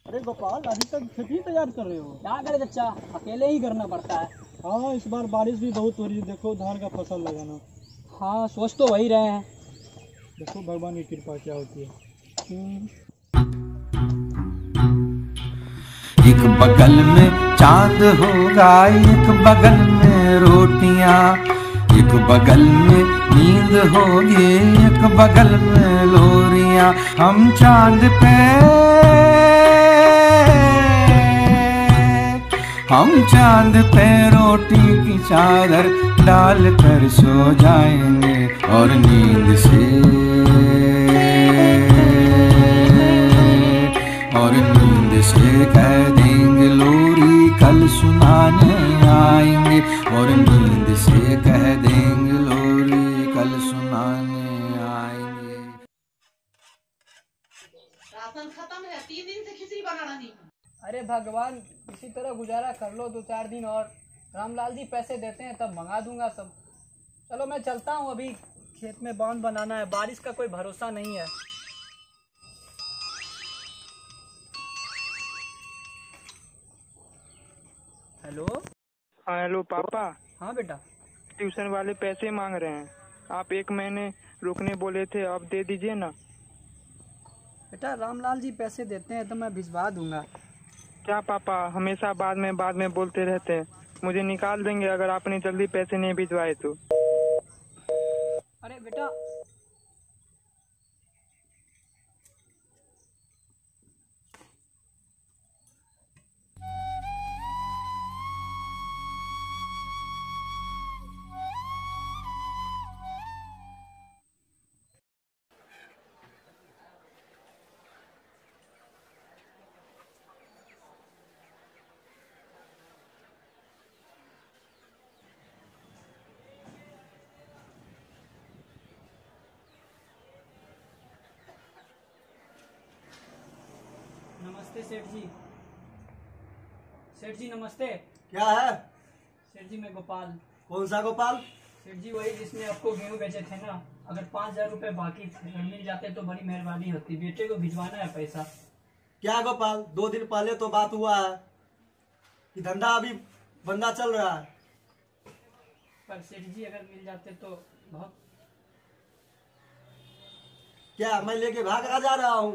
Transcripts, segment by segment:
अरे गोपाल, अभी तक खेती तैयार कर रहे हो? क्या करे चाचा, अकेले ही करना पड़ता है। हाँ, इस बार बारिश भी बहुत हो रही है, देखो धान का फसल लगाना। हाँ, सोच तो वही रहे हैं। देखो भगवान की कृपा क्या होती है। एक बगल में चांद होगा, एक बगल में रोटियां, एक बगल में नींद होगी, एक बगल में लोरियां। हम चांद पे रोटी की चादर डाल कर सो जाएंगे और नींद से कह देंगे लोरी कल सुनाने आएंगे, और नींद से कह देंगे लोरी कल सुनाने आएंगे। राशन खत्म है, 3 दिन से खिचड़ी बनाना नहीं। अरे भगवान, इसी तरह गुजारा कर लो 2-4 दिन और। रामलाल जी पैसे देते हैं तब मंगा दूंगा सब। चलो मैं चलता हूँ, अभी खेत में बांध बनाना है, बारिश का कोई भरोसा नहीं है। हेलो। हाँ हेलो पापा। हाँ बेटा। ट्यूशन वाले पैसे मांग रहे हैं, आप 1 महीने रुकने बोले थे, आप दे दीजिए ना। बेटा रामलाल जी पैसे देते हैं तो मैं भिजवा दूंगा। क्या पापा हमेशा बाद में बोलते रहते हैं, मुझे निकाल देंगे अगर आपने जल्दी पैसे नहीं भिजवाए तो। अरे बेटा, नमस्ते सेठ जी। सेठ जी नमस्ते। क्या है? सेठ जी मैं गोपाल। कौन सा गोपाल? सेठ जी वही जिसने आपको गेहूं बेचे थे ना, अगर 5,000 रुपए बाकी मिल जाते तो बड़ी मेहरबानी होती, बेटे को भिजवाना है पैसा। क्या गोपाल, 2 दिन पहले तो बात हुआ है कि धंधा अभी बंदा चल रहा है। पर सेठ जी अगर मिल जाते तो बहुत। क्या मैं लेके भाग जा रहा हूँ?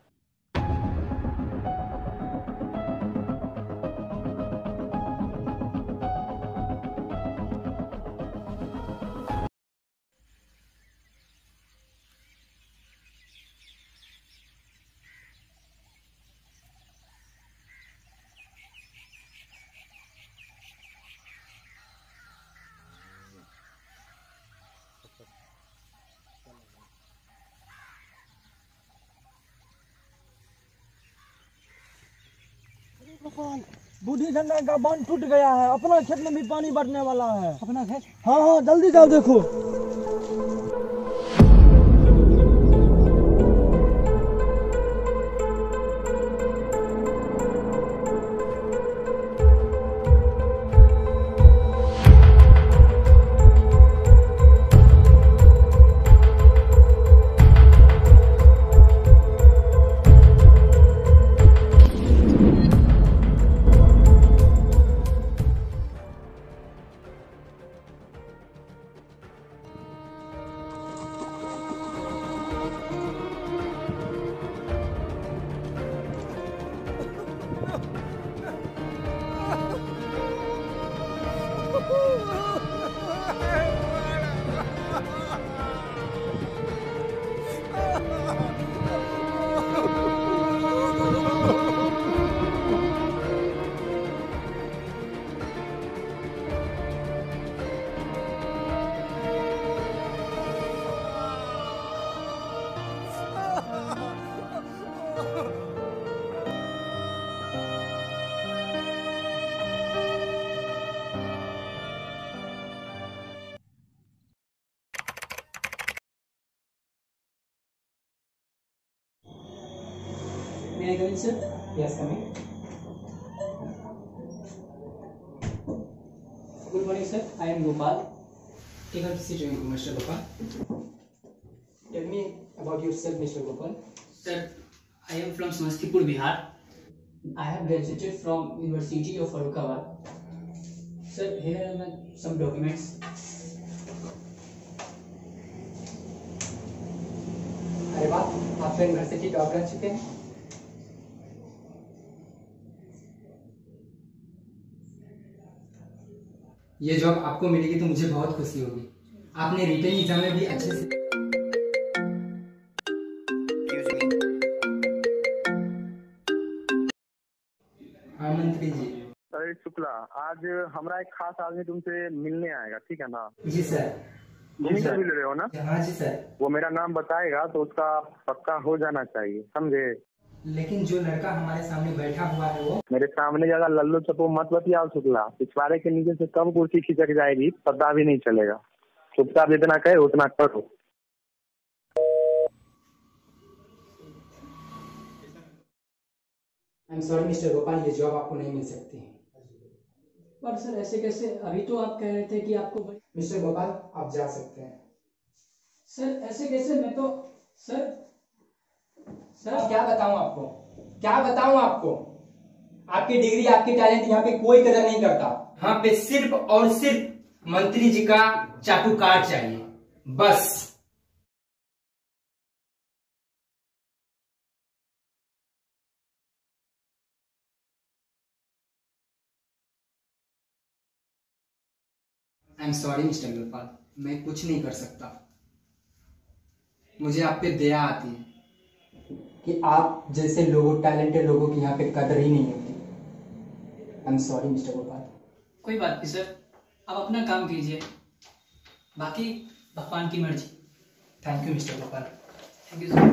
बूढ़ी झंडा का बांध टूट गया है, अपना खेत में भी पानी बढ़ने वाला है। अपना खेत? हाँ हाँ, जल्दी जाओ देखो। May I come in, sir? Yes, come in. Good morning, sir. I am Gopal. Take a seat, Mr. Gopal. Tell me about yourself, Mr. Gopal. Sir, I am from Samastipur, Bihar. I have graduated from University of Faroukabad. Sir, here are some documents. अरे वाह, आप तो university top कर चुके हैं। ये job आपको मिलेगी तो मुझे बहुत खुशी होगी। आपने रिटन एग्जाम में भी अच्छे से हाँ मंत्री जी। अरे शुक्ला, आज हमारा एक खास आदमी तुमसे मिलने आएगा, ठीक है ना? जी सर। तुम ही मिल रहे हो ना? हाँ जी सर। वो मेरा नाम बताएगा तो उसका पक्का हो जाना चाहिए, समझे? लेकिन जो लड़का हमारे सामने बैठा हुआ है वो मेरे सामने ज्यादा लल्लू चप्पू मत बतियाओ शुक्ला। पिछवाड़े के नीचे से कब कुर्सी खिसक जाएगी पता भी नहीं चलेगा। चुपचाप जितना कहे उतना करो। I am sorry mister Gopal, ये जॉब आपको नहीं मिल सकती। पर सर ऐसे कैसे? अभी तो आप कह रहे थे कि आपको। मिस्टर गोपाल, आप जा सकते हैं। सर ऐसे कैसे? मैं तो सर क्या बताऊं आपको, क्या बताऊं आपको? आपकी डिग्री, आपकी टैलेंट यहाँ पे कोई कदर नहीं करता। यहाँ पे सिर्फ और सिर्फ मंत्री जी का चाटू कार्ड चाहिए, बस। I am sorry mister Gopal, मैं कुछ नहीं कर सकता। मुझे आप पे दया आती है कि आप जैसे लोगों, टैलेंटेड लोगों की यहाँ पे कदर ही नहीं होती। I am sorry mister Gopal. कोई बात नहीं सर, आप अपना काम कीजिए, बाकी भगवान की मर्जी। Thank you mister Gopal. Thank you sir.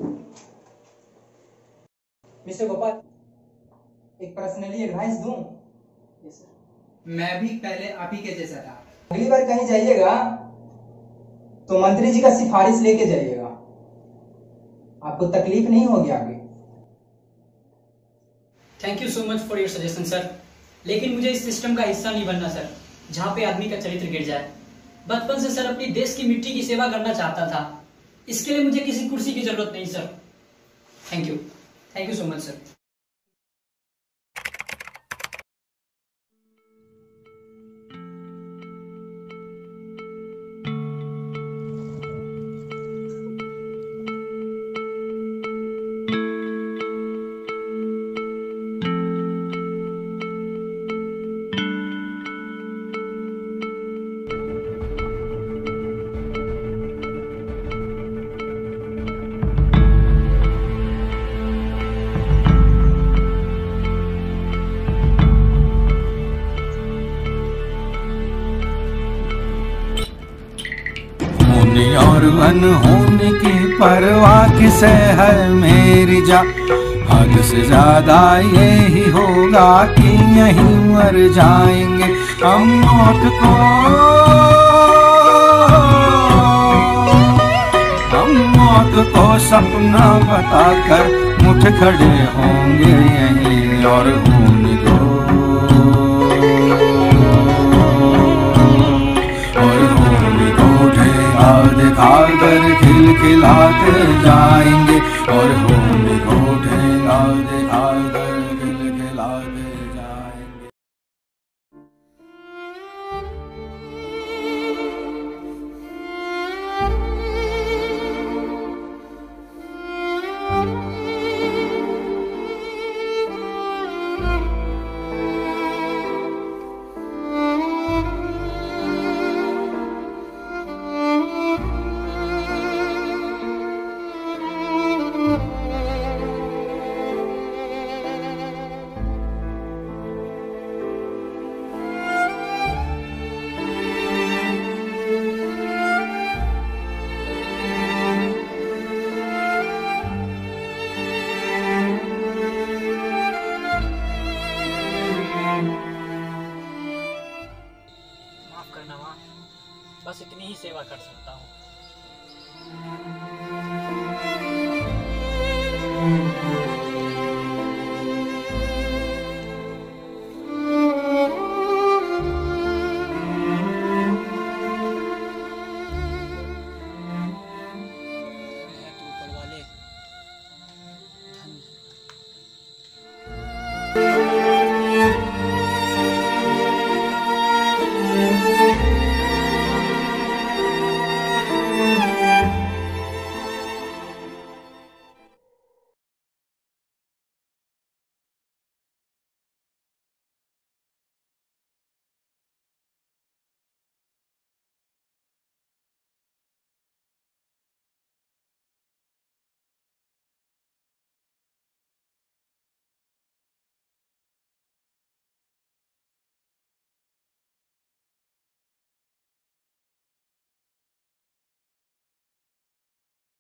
Mister Gopal, एक पर्सनली एडवाइस दूं? Yes sir. मैं भी पहले आप ही के जैसा था। अगली बार कहीं जाइएगा तो मंत्री जी का सिफारिश लेके जाइएगा, आपको तकलीफ नहीं होगी आगे। Thank you so much for your suggestion sir, लेकिन मुझे इस सिस्टम का हिस्सा नहीं बनना सर, जहाँ पे आदमी का चरित्र गिर जाए। बचपन से सर अपनी देश की मिट्टी की सेवा करना चाहता था, इसके लिए मुझे किसी कुर्सी की जरूरत नहीं sir. Thank you so much sir. होने और अनहोने की परवाह किसे है मेरी जा। हद से ज्यादा यही होगा कि यहीं मर जाएंगे हम। मौत को सपना बताकर मुठ खड़े होंगे यहीं। और होने दो, दिखा कर खिलखिलाते जाएंगे। और होने को ठेंगा दिखा कर खिलखिलाते जाएंगे। बस इतनी ही सेवा कर सकता